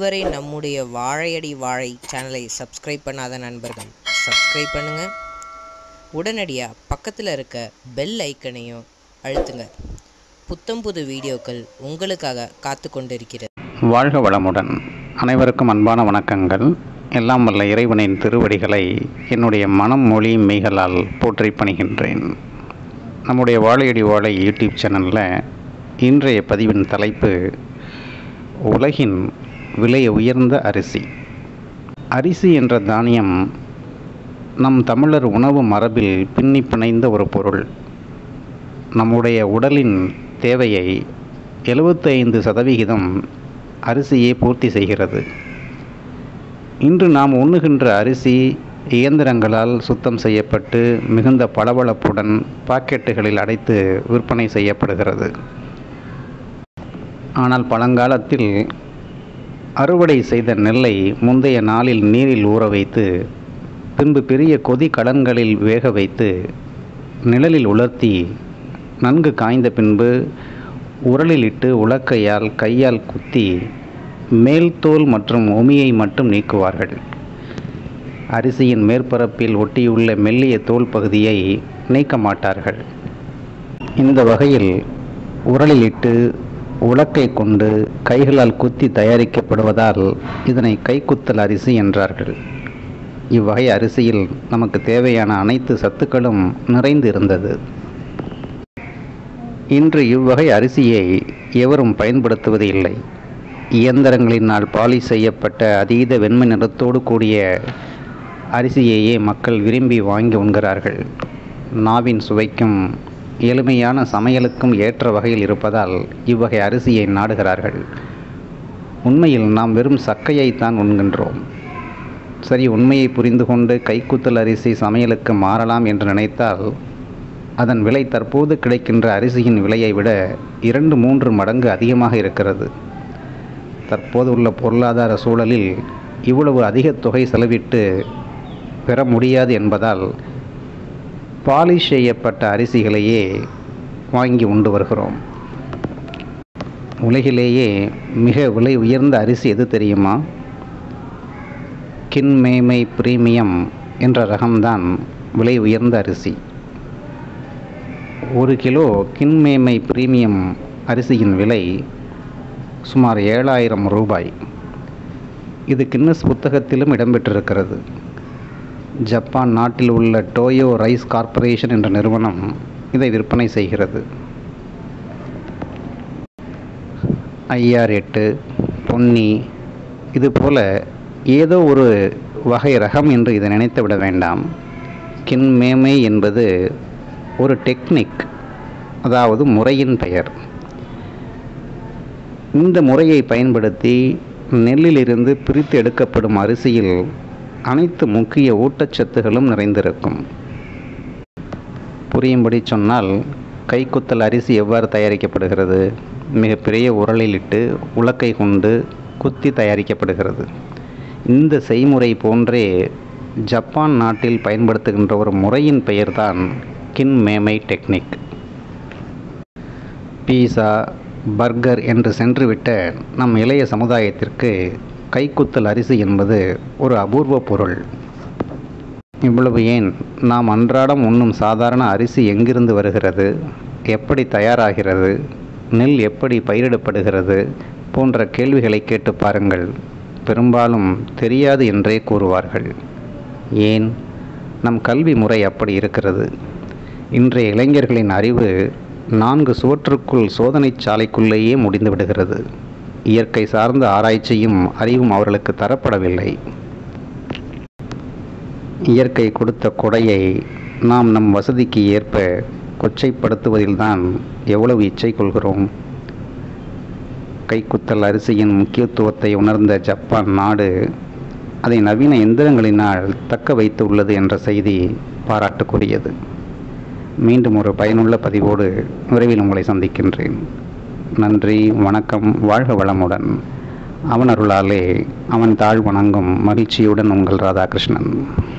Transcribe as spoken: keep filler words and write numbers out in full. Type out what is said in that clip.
இதுவரை நம்முடைய வாழையடி வாழை சேனலை சப்ஸ்கிரைப் பண்ணாத நண்பர்கள் சப்ஸ்கிரைப் பண்ணுங்கள். உடனடியாக பக்கத்தில் இருக்க பெல் ஐக்கனையும் அழுத்துங்க. புத்தம் புது வீடியோக்கள் உங்களுக்காக காத்து கொண்டிருக்கிறது. வாழ்க வளமுடன். அனைவருக்கும் அன்பான வணக்கங்கள். எல்லாம் வல்ல இறைவனின் திருவடிகளை என்னுடைய மனம் மொழி மெய்களால் போற்றி பணிகின்றேன். நம்முடைய வாழையடி வாழை யூடியூப் சேனலில் இன்றைய பதிவின் தலைப்பு உலகின் விலை உயர்ந்த அரிசி. அரிசி என்ற தானியம் நம் தமிழர் உணவு மரபில் பின்னி பிணைந்த ஒரு பொருள். நம்முடைய உடலின் தேவையை எழுபத்தி ஐந்து சதவிகிதம் அரிசியை பூர்த்தி செய்கிறது. இன்று நாம் உண்ணுகின்ற அரிசி இயந்திரங்களால் சுத்தம் செய்யப்பட்டு மிகுந்த பளபளப்புடன் பாக்கெட்டுகளில் அடைத்து விற்பனை செய்யப்படுகிறது. ஆனால் பழங்காலத்தில் அறுவடை செய்த நெல்லை முந்தைய நாளில் நீரில் ஊற வைத்து பின்பு பெரிய கொதி கலன்களில் வேக வைத்து நிழலில் உலர்த்தி நன்கு காய்ந்த பின்பு உரலில் இட்டு உலக்கையால் கையால் குத்தி மேல் தோல் மற்றும் உமியை மட்டும் நீக்குவார்கள். அரிசியின் மேற்பரப்பில் ஒட்டியுள்ள மெல்லிய தோல் பகுதியை நீக்க மாட்டார்கள். இந்த வகையில் உரலில் இட்டு உலக்கை கொண்டு கைகளால் குத்தி தயாரிக்கப்படுவதால் இதனை கைக்குத்தல் அரிசி என்றார்கள். இவ்வகை அரிசியில் நமக்கு தேவையான அனைத்து சத்துக்களும் நிறைந்து இருந்தது. இன்று இவ்வகை அரிசியை எவரும் பயன்படுத்துவது இல்லை. இயந்திரங்களினால் பாலிஷ் செய்யப்பட்ட அதீத வெண்மை நிறத்தோடு கூடிய அரிசியையே மக்கள் விரும்பி வாங்கி உண்கிறார்கள். நாவின் சுவைக்கும் எளிமையான சமையலுக்கும் ஏற்ற வகையில் இருப்பதால் இவ்வகை அரிசியை நாடுகிறார்கள். உண்மையில் நாம் வெறும் சக்கையைத்தான் உண்கின்றோம். சரி, உண்மையை புரிந்து கொண்டு கைக்குத்தல் அரிசி சமையலுக்கு மாறலாம் என்று நினைத்தால் அதன் விலை தற்போது கிடைக்கின்ற அரிசியின் விலையை விட இரண்டு மூன்று மடங்கு அதிகமாக இருக்கிறது. தற்போது உள்ள பொருளாதார சூழலில் இவ்வளவு அதிக தொகை செலவிட்டு பெற முடியாது என்பதால் பாலிஷ் செய்யப்பட்ட அரிசிகளையே வாங்கி உண்டு வருகிறோம். உலகிலேயே மிக விலை உயர்ந்த அரிசி எது தெரியுமா? கின்மேமை பிரீமியம் என்ற ரகம்தான் விலை உயர்ந்த அரிசி. ஒரு கிலோ கின்மேமை பிரீமியம் அரிசியின் விலை சுமார் ஏழாயிரம் ரூபாய். இது கின்னஸ் புத்தகத்திலும் இடம்பெற்றிருக்கிறது. ஜப்பான் நாட்டில் உள்ள டோயோ ரைஸ் கார்ப்பரேஷன் என்ற நிறுவனம் இதை விற்பனை செய்கிறது. ஐஆர் எட்டு, பொன்னி, இதுபோல ஏதோ ஒரு வகை ரகம் என்று இதை நினைத்து விட வேண்டாம். கின்மேமை என்பது ஒரு டெக்னிக், அதாவது முறையின் பெயர். இந்த முறையை பயன்படுத்தி நெல்லிலிருந்து பிரித்து எடுக்கப்படும் அரிசியில் அனைத்து முக்கிய ஊட்டச்சத்துகளும் நிறைந்திருக்கும். புரியும்படி சொன்னால், கைக்குத்தல் அரிசி எவ்வாறு தயாரிக்கப்படுகிறது? மிகப்பெரிய உரலில் இட்டு உலக்கை கொண்டு குத்தி தயாரிக்கப்படுகிறது. இந்த செய்முறை போன்றே ஜப்பான் நாட்டில் பயன்படுத்துகின்ற ஒரு முறையின் பெயர்தான் கின்மேமை டெக்னிக். பீஸா, பர்கர் என்று சென்றுவிட்ட நம் இளைய சமுதாயத்திற்கு கைக்குத்தல் அரிசி என்பது ஒரு அபூர்வ பொருள். இவ்வளவு ஏன், நாம் அன்றாடம் உண்ணும் சாதாரண அரிசி எங்கிருந்து வருகிறது, எப்படி தயாராகிறது, நெல் எப்படி பயிரிடப்படுகிறது போன்ற கேள்விகளை கேட்டு பாருங்கள். பெரும்பாலும் தெரியாது என்றே கூறுவார்கள். ஏன், நம் கல்வி முறை அப்படி இருக்கிறது. இன்றைய இளைஞர்களின் அறிவு நான்கு சுவற்றுக்குள் சோதனை சாலைக்குள்ளேயே முடிந்து விடுகிறது. இயற்கை சார்ந்த ஆராய்ச்சியும் அறிவும் அவர்களுக்கு தரப்படவில்லை. இயற்கை கொடுத்த கொடையை நாம் நம் வசதிக்கு ஏற்ப கொச்சைப்படுத்துவதில்தான் எவ்வளவு இச்சை கொள்கிறோம். கைக்குத்தல் அரிசியின் முக்கியத்துவத்தை உணர்ந்த ஜப்பான் நாடு அதை நவீன எந்திரங்களினால் தக்க வைத்து உள்ளது என்ற செய்தி பாராட்டுக்குரியது. மீண்டும் ஒரு பயனுள்ள பதிவோடு விரைவில் உங்களை சந்திக்கின்றேன். நன்றி, வணக்கம், வாழ்க வளமுடன். அவன் அருளாலே அவன் தாழ் வணங்கும் மகிழ்ச்சியுடன் உங்கள் ராதாகிருஷ்ணன்.